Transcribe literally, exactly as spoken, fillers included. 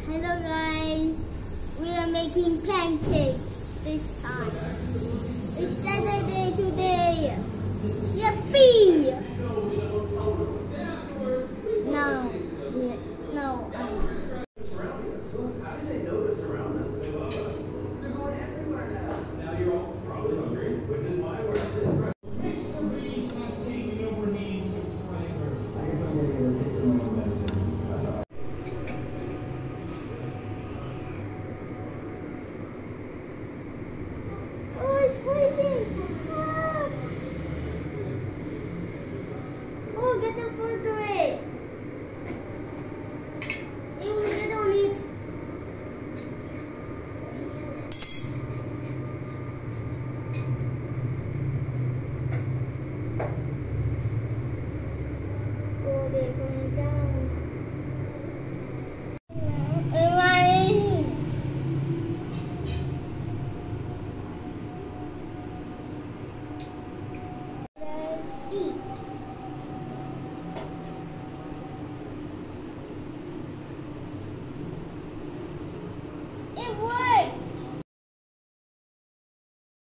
Hello guys, we are making pancakes this time. It's Saturday today. Yippee! No, no.